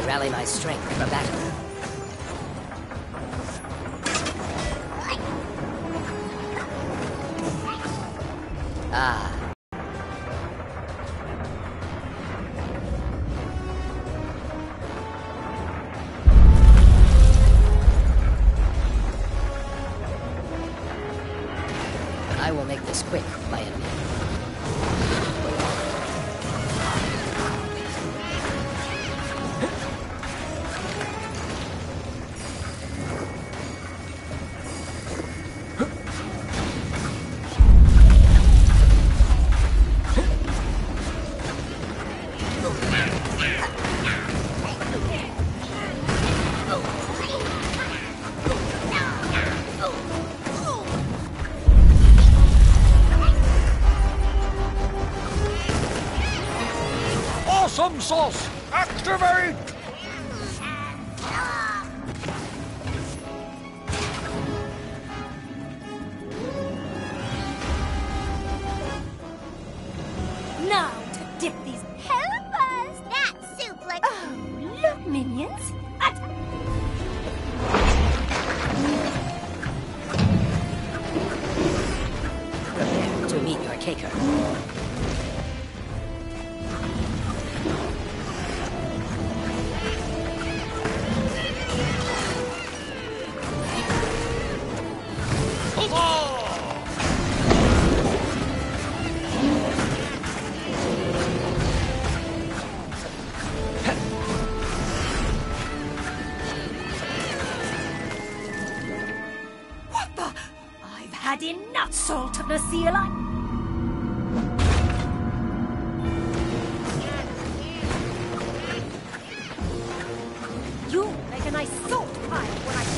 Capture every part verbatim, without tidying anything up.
rally my strength for battle. Ah. I will make this quick, my enemy. Awesome sauce! Activate! Now to dip these. Help us! That soup looks... Oh, look, minions. At Prepare to meet your taker. what the? I've had enough salt of the sea life. You make a nice salt pile when I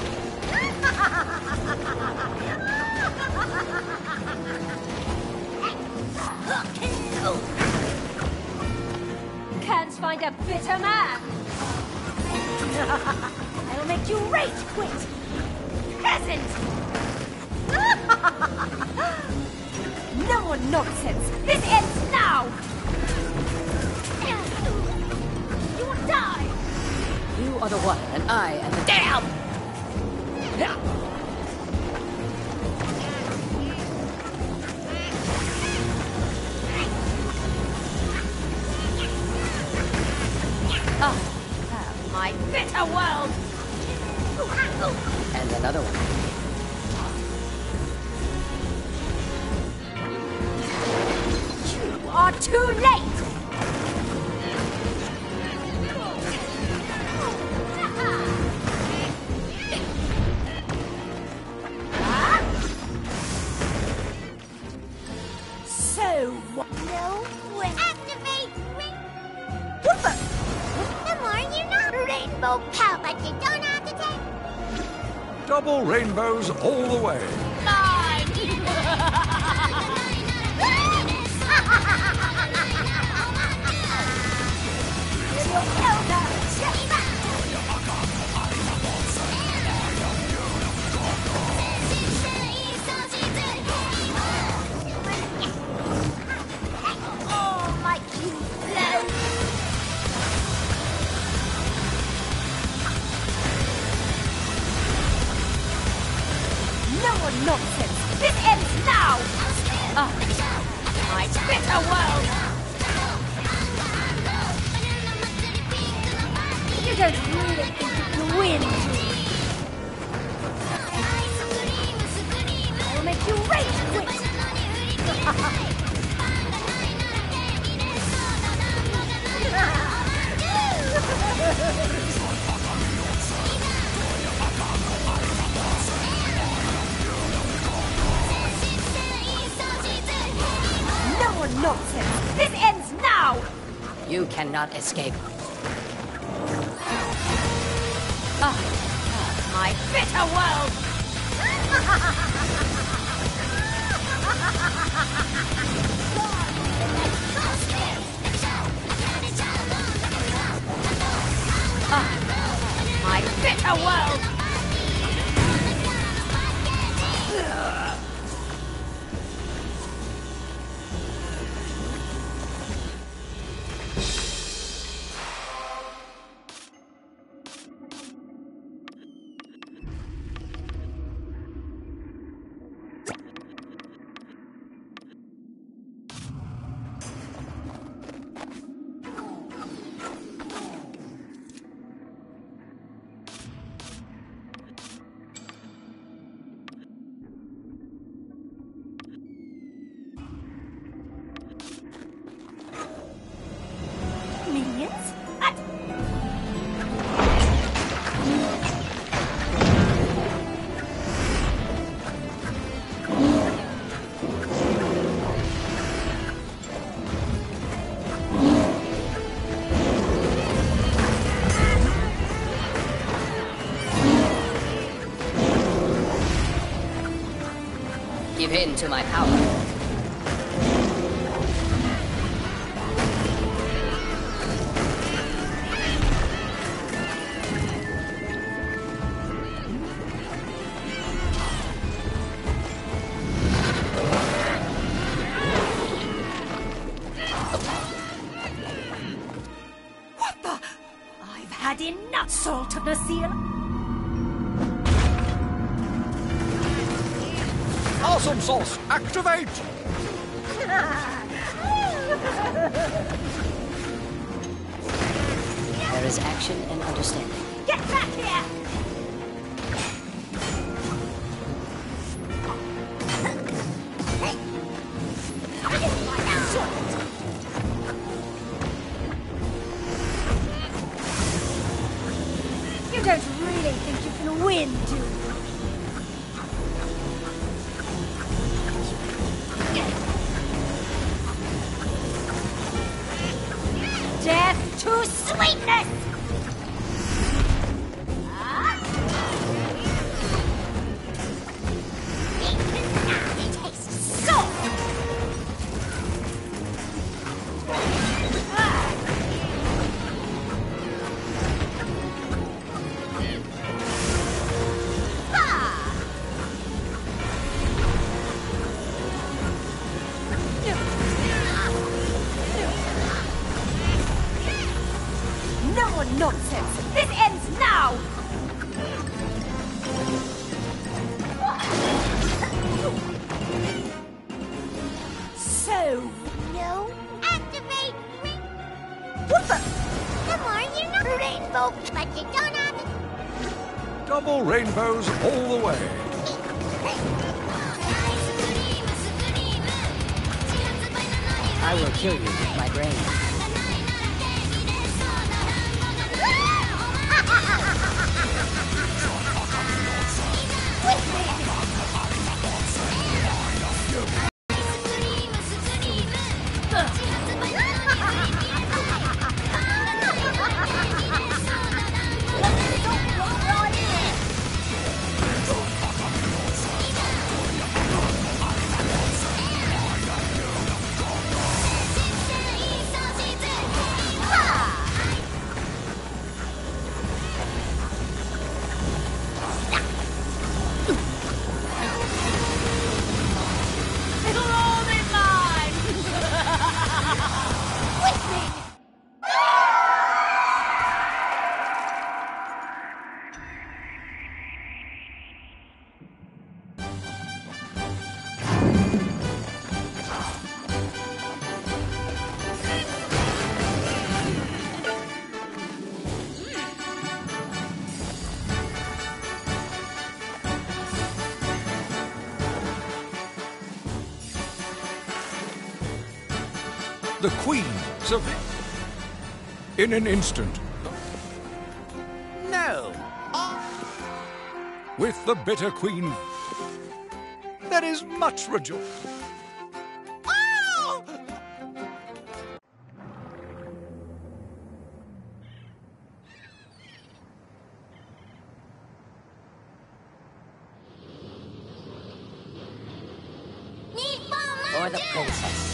Can't find a bitter man. I'll make you rage quit. Peasant! No more nonsense. This ends now. You will die. You are the water, and I am the dam! Ah, my bitter world. And another one. You are too late. So what? No way. Activate ring... What the? The more you know. Rainbow power, but you don't have to take... Double rainbows all the way. Oh, my cute blow. No more nonsense. This ends now. Ah, my bitter world. You don't really think you can win, do you? I'll make you rage quit. No more nonsense. This ends now. You cannot escape. Ah, my bitter world. Ah, my bitter world. into my power. What the? I've had enough, Salt of the Sea Lion. Awesome sauce, activate! There is action and understanding. Get back here! You don't really think you can win, do you? Death to sweetness! It tastes salt! No more nonsense! This ends now! So... No. Activate ring. What the? Come on, you know rainbow, but you don't have it. Double rainbows all the way. I will kill you with my brain. It'll all be mine! The Queen, so... in an instant. No. With the bitter Queen, there is much rejoicing. Oh! For the princess.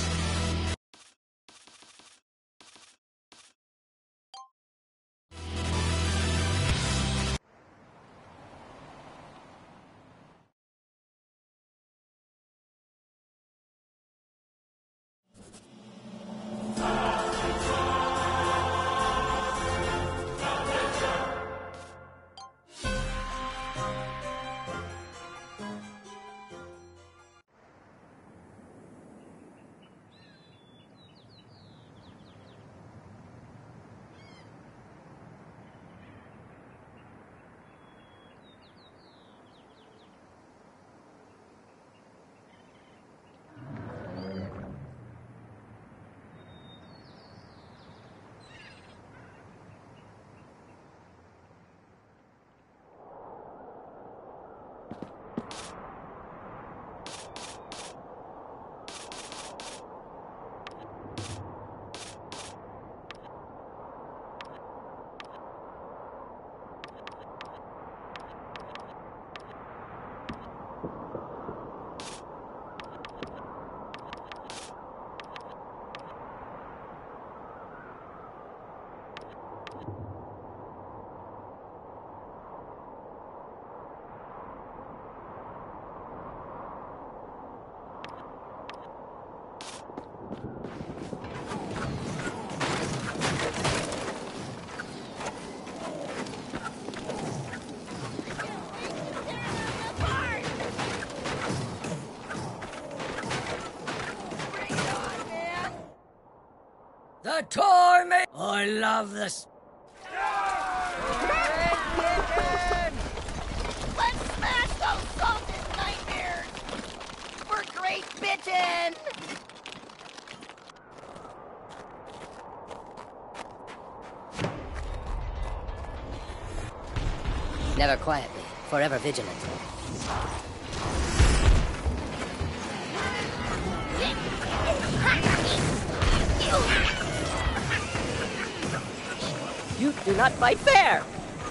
The torment! I love this. Let's smash those salted nightmares! We're great bitchin'! Never quietly, forever vigilant. You do not fight fair!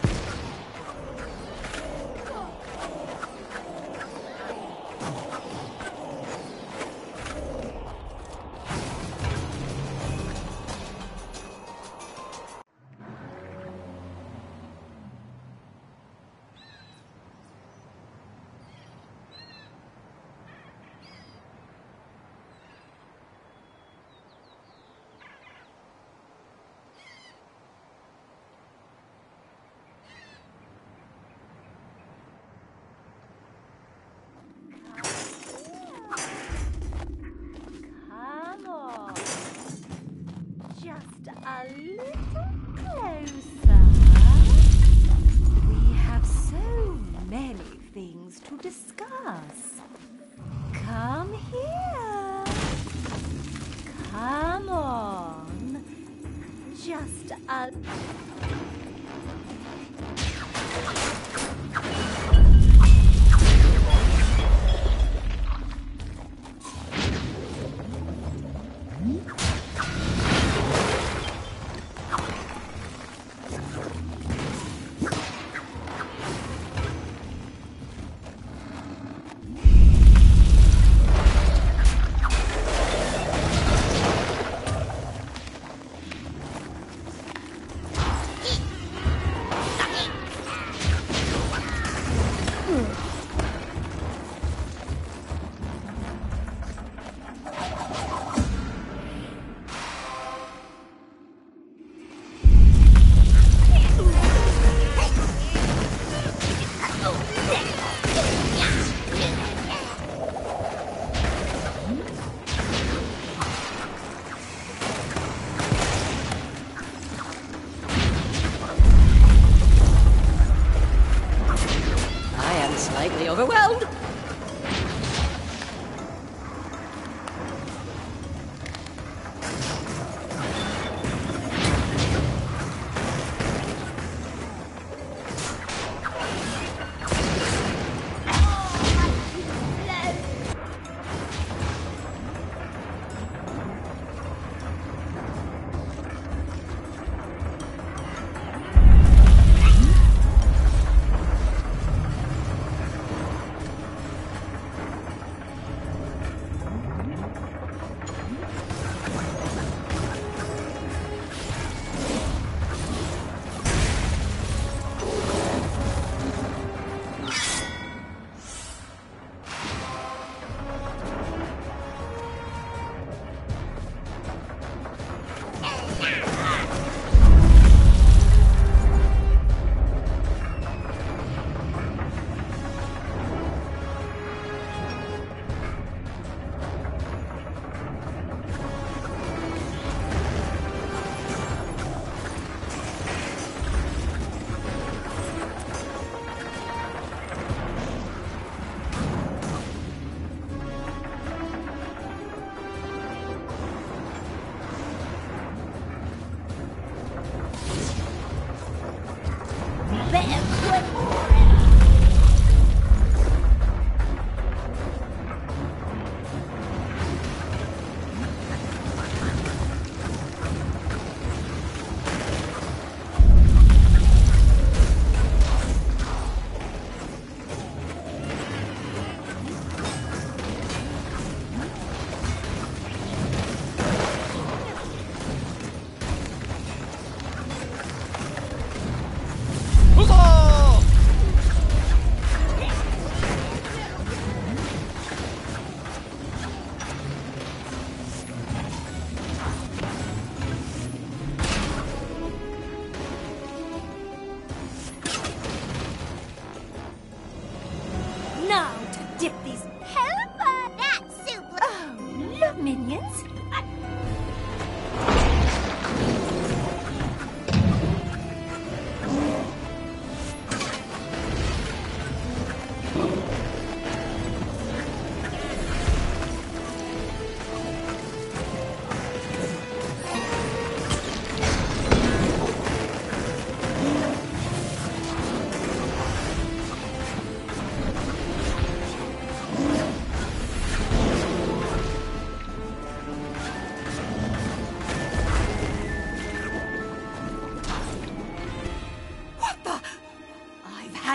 Come on. Just a little closer. We have so many things to discuss. Come here. Come on. Just a...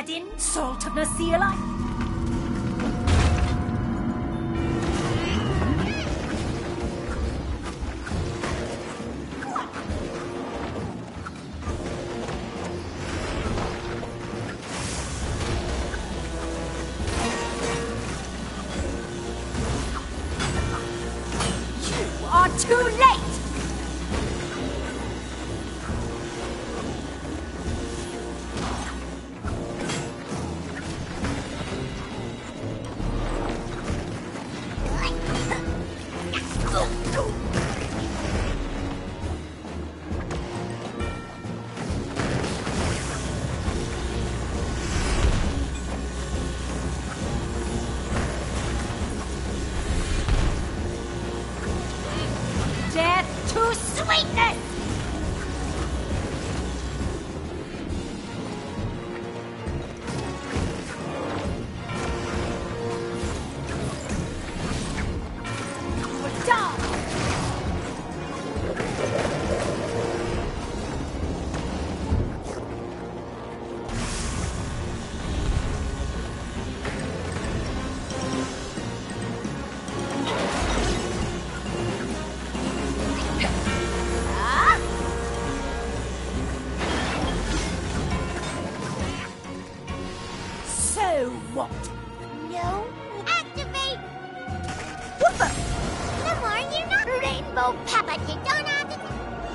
had insult of the sea life. You are too late! Death to sweetness! You will die! So what? No. Activate What the? the more you know. Rainbow power, but you don't have to.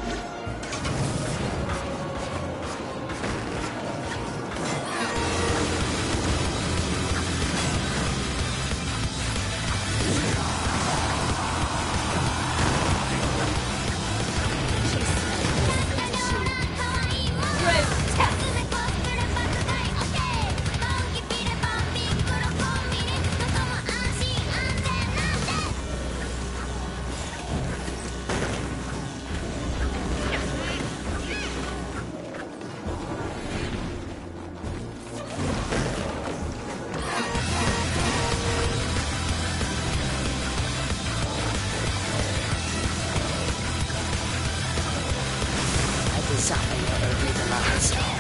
I desire your rhythm.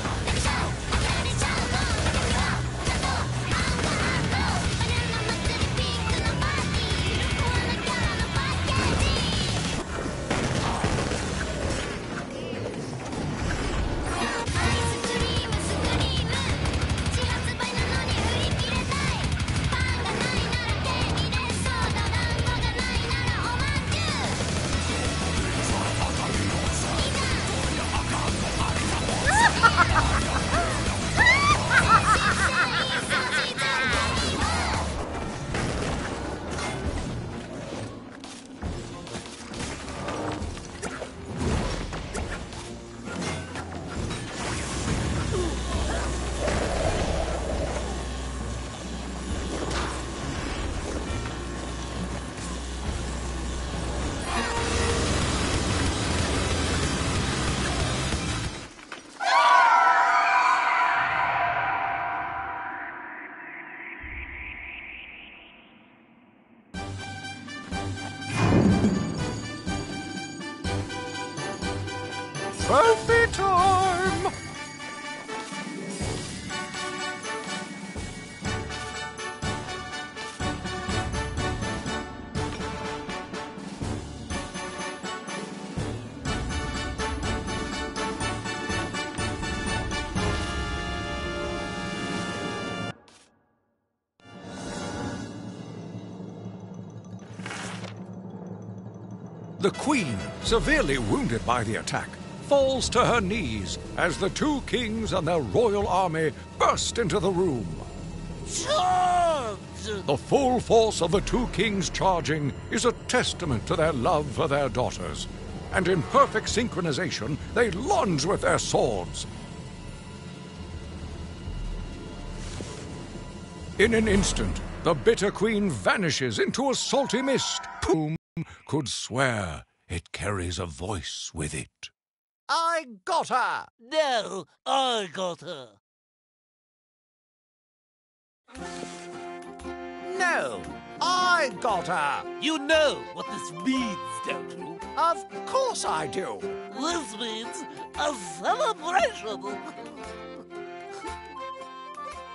Trophy time! The Queen, severely wounded by the attack, falls to her knees as the two kings and their royal army burst into the room. Charge! The full force of the two kings charging is a testament to their love for their daughters, and in perfect synchronization they lunge with their swords. In an instant, the bitter queen vanishes into a salty mist. Whom could swear it carries a voice with it? I got her! No, I got her. No, I got her! You know what this means, don't you? Of course I do! This means a celebration.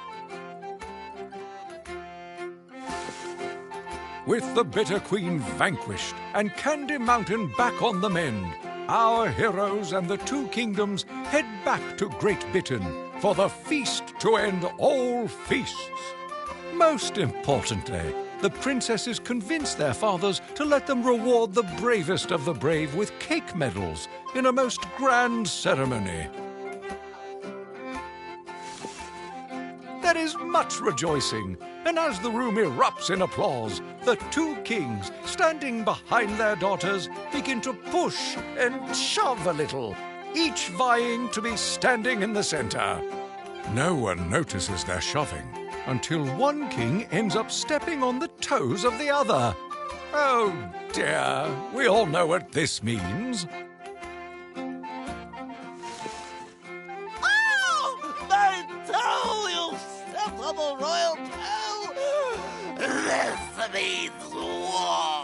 With the Bitter Queen vanquished and Candy Mountain back on the mend, our heroes and the two kingdoms head back to Great Britain for the feast to end all feasts. Most importantly, the princesses convince their fathers to let them reward the bravest of the brave with cake medals in a most grand ceremony. There is much rejoicing, and as the room erupts in applause, the two kings, standing behind their daughters, begin to push and shove a little, each vying to be standing in the center. No one notices their shoving until one king ends up stepping on the toes of the other. Oh dear, we all know what this means. Oh! My toe! You stepped on the royal toe! This means war!